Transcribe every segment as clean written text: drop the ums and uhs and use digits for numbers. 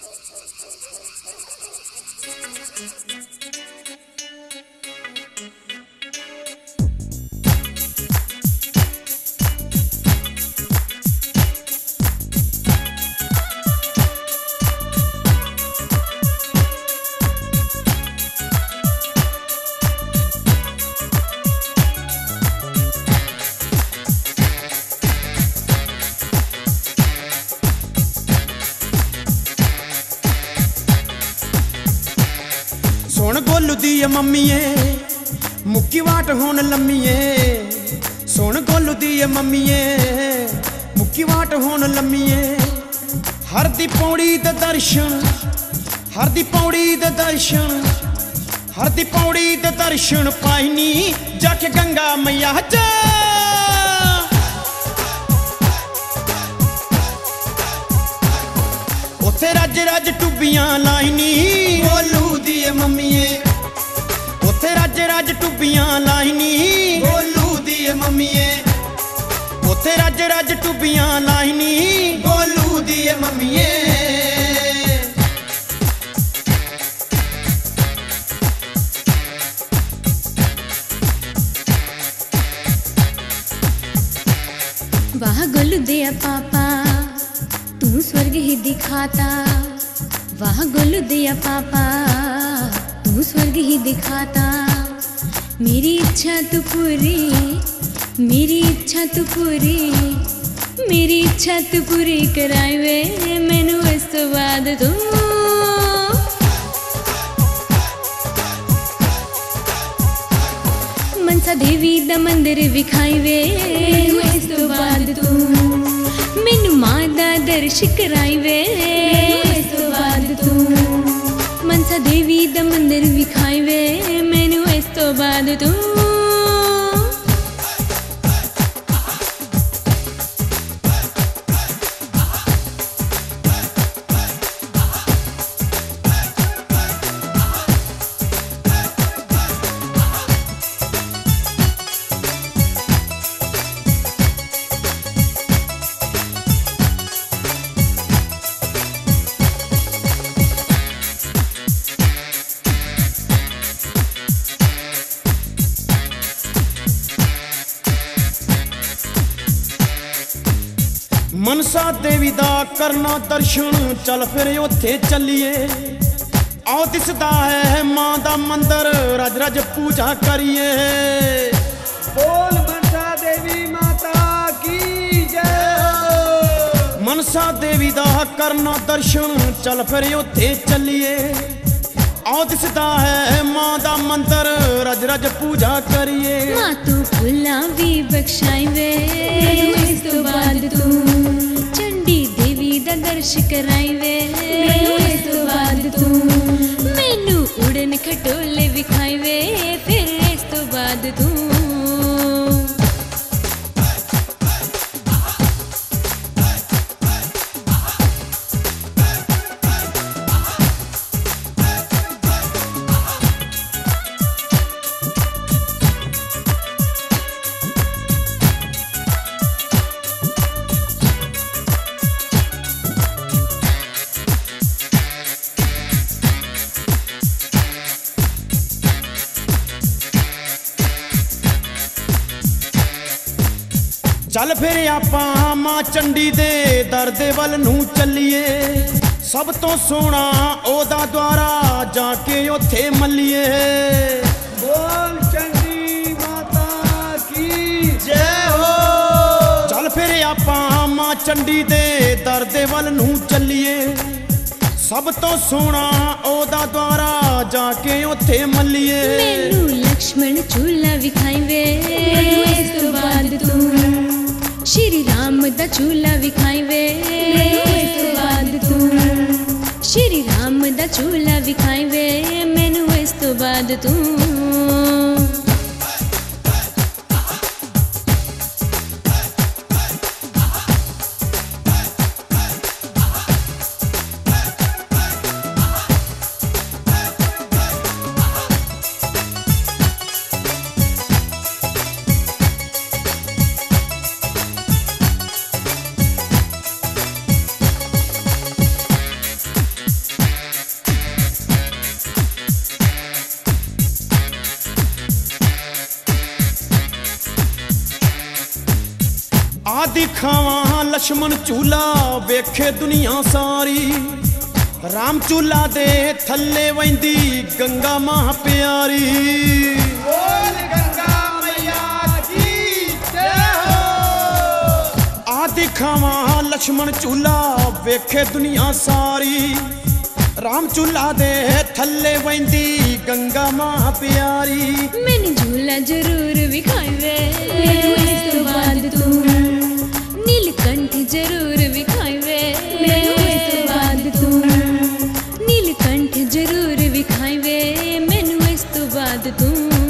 सुन गोलू दी मम्मीए मुक्की वाट होन लम्मीए। सुन गोलू दी मम्मीए मुक्की वाट होन लम्मीए। हर दी पौड़ी दे दर्शन, हर दी पौड़ी दे दर्शन, हर दी पौड़ी दे दर्शन पाईनी जाके गंगा मैया च। उथे रज रज टुबियां लाईनी गोलू दी मम्मीए। उथे रज रज टुबियां लाईनी गोलू दी मम्मीए। उथे रज रज टुबियां लाईनी गोलू दी मम्मीए। वाह गोलू दिया पापा तू स्वर्ग ही दिखाता। वाह गोलू दिया पापा तू स्वर्ग ही दिखाता। मेरी इच्छा तू पूरी, मेरी इच्छा तू पूरी, मेरी इच्छा तू पूरी कराई वे मैनू इस तो बाद तू। मनसा देवी दा मंदिर विखाई वे इस तो बाद तू। मैनू मां दा दर्श कराई वे इस तो बाद तू। मनसा देवी दा मंदिर विखाई वे मैनू इस तो बाद तू। मनसा देवी दा करना दर्शन चल फिर उथे चलिए। आओ दिसदा है मां दा मंदिर रज रज पूजा करिए। बोल मनसा देवी माता की जय। मनसा देवी दा करना दर्शन चल फिर उथे चलिए। आओ दिसदा है मां दा मंदिर रज रज पूजा करिए। मां तू फुल्लां भी बख्शाई वे इस तो बाद तू। चंडी देवी दा दर्श कराई वे इस तो बाद तू। मैनू उड़न खटोले विखाई वे फिर इस तो बाद तू। चल फिर आपां मां चंडी दे दर दे वल नूं चलिए। सब तो सोहना ओदा द्वारा जाके उथे मल्लिए। बोल चंडी माता की जय हो। चल फिर आपां मां चंडी दे दर दे वल नूं चलिए। सब तो सोहना ओदा द्वारा जाके उथे मल्लिए। मैनू लक्ष्मण झूला विखाई वे इस तो बाद तू। श्री राम दा झूला विखाई वे इस तो बाद तू। श्री राम दा झूला विखाई वे मैनू इस तो बाद तू। आदि खावां लक्ष्मण झूला वेखे दुनिया सारी राम झूला दे थल्ले वैंदी गंगा मां प्यारी बोल गंगा मैया की जय हो। आदि खावां लक्ष्मण झूला वेखे दुनिया सारी राम झूला दे थल्ले वैंदी गंगा मां प्यारी मैंने झूला जरूर विखाई वे इस तो बाद तू नीलकंठ जरूर विखाई वे इस तो बाद तू नीलकंठ जरूर विखाई वे मैनू इस तो बाद तू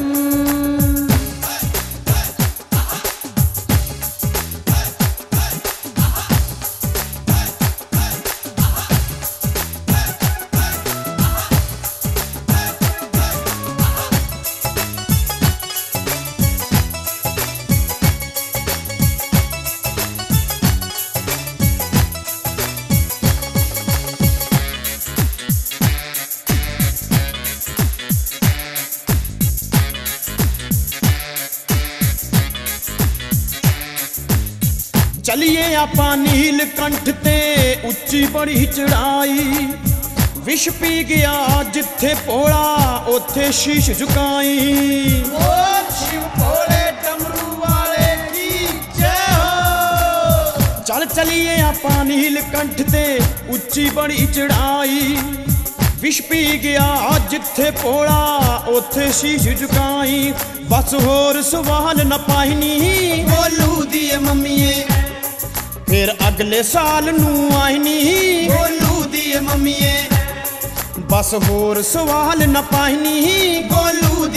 चलिए आपा नीलकंठ ते उच्ची बड़ी चढ़ाई विष पी गया जिथे भोला उथे शीश झुकाई बोल शिव भोले डमरू वाले की जय हो। चल चलिए आपा नीलकंठ ते उच्ची बड़ी चढ़ाई विष पी गया जिथे भोला उथे शीश झुकाई बस होर सवाल न पाईनी बोलू दी मम्मीए फिर अगले साल नू आईनी बोलू दी मम्मीए बस होर सवाल न पाईनी बोलू